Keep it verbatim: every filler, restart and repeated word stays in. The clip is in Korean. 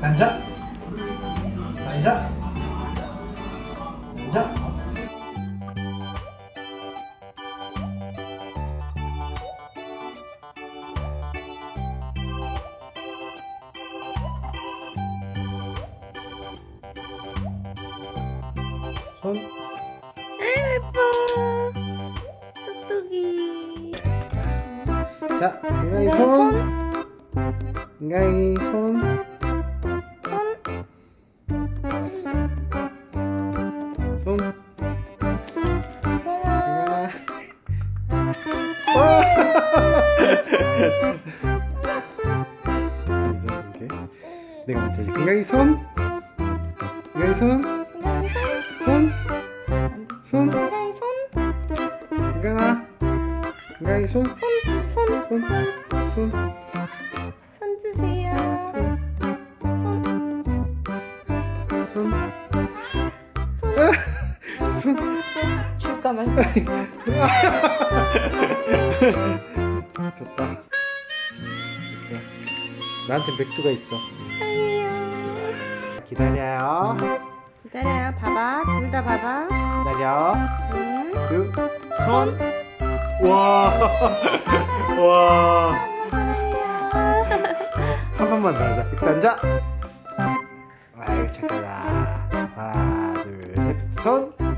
앉아. 앉아. 앉아. 손. 예뻐. 뚝뚝이. 자, 인가이 손. 인가이 손. 손. 인가. 와. 내가 먼저 해줄게. 인가이 손. 인가이 손. 손. 손. 인가이 손. 인가가. 인가이 손. 손. 손. 손. 손. 손 주세요. 손. 손. 손. 줄까 말까. 좋다. 나한테 맥주가 있어. 아니에요. 기다려요. 기다려요. 봐봐. 둘 다 봐봐. 기다려. 응. 그 손. 와. 와. 한 번만 더 하자. 일단 앉아. 아이고 착하다. 하나, 둘, 셋. 손.